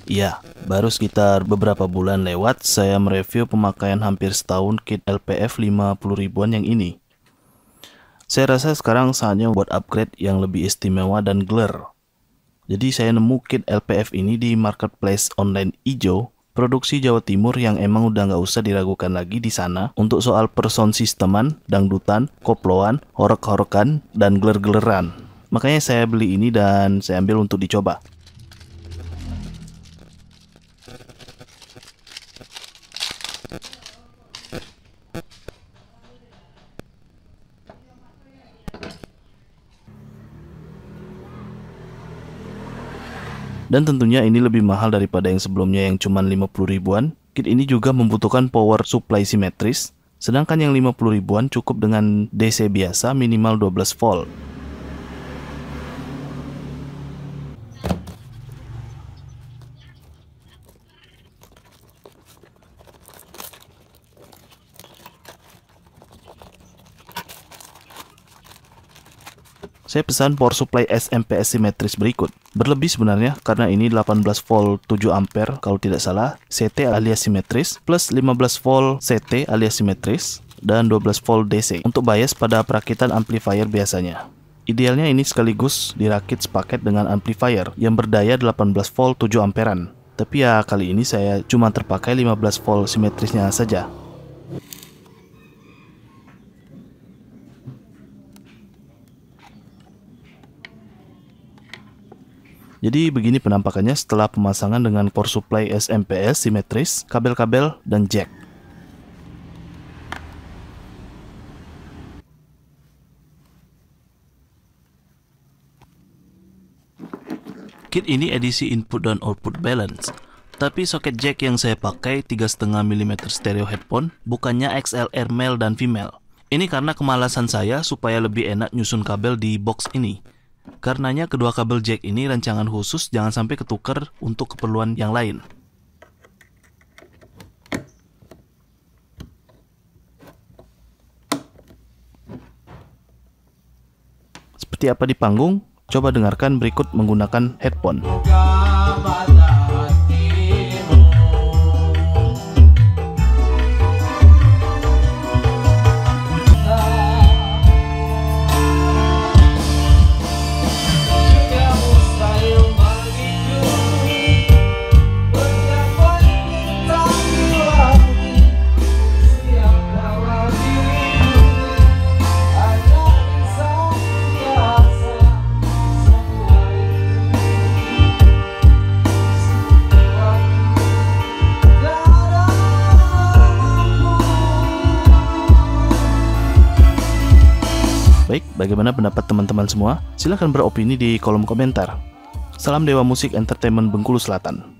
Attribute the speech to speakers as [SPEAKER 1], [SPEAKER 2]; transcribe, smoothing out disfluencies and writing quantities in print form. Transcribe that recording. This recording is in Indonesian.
[SPEAKER 1] Ya, baru sekitar beberapa bulan lewat saya mereview pemakaian hampir setahun kit LPF 50 ribuan yang ini. Saya rasa sekarang saatnya buat upgrade yang lebih istimewa dan geler. Jadi saya nemu kit LPF ini di marketplace online Ijo, produksi Jawa Timur yang emang udah nggak usah diragukan lagi di sana untuk soal person sisteman, dangdutan, koploan, horek-horekan, dan geler-geleran. Makanya saya beli ini dan saya ambil untuk dicoba. Dan tentunya ini lebih mahal daripada yang sebelumnya yang cuma 50 ribuan. Kit ini juga membutuhkan power supply simetris, sedangkan yang 50 ribuan cukup dengan DC biasa minimal 12 volt. Saya pesan power supply SMPS simetris berikut. Berlebih sebenarnya karena ini 18 volt 7 ampere kalau tidak salah, CT alias simetris, plus 15 volt CT alias simetris, dan 12 volt DC untuk bias pada perakitan amplifier biasanya. Idealnya ini sekaligus dirakit sepaket dengan amplifier yang berdaya 18 volt 7 amperan. Tapi ya kali ini saya cuma terpakai 15 volt simetrisnya saja. Jadi begini penampakannya setelah pemasangan dengan power supply SMPS simetris, kabel-kabel, dan jack. Kit ini edisi input dan output balance. Tapi soket jack yang saya pakai 3,5 mm stereo headphone, bukannya XLR male dan female. Ini karena kemalasan saya supaya lebih enak nyusun kabel di box ini. Karenanya kedua kabel jack ini rancangan khusus, jangan sampai ketukar untuk keperluan yang lain. Seperti apa di panggung? Coba dengarkan berikut menggunakan headphone. Baik, bagaimana pendapat teman-teman semua? Silahkan beropini di kolom komentar. Salam Dewa Musik Entertainment Bengkulu Selatan.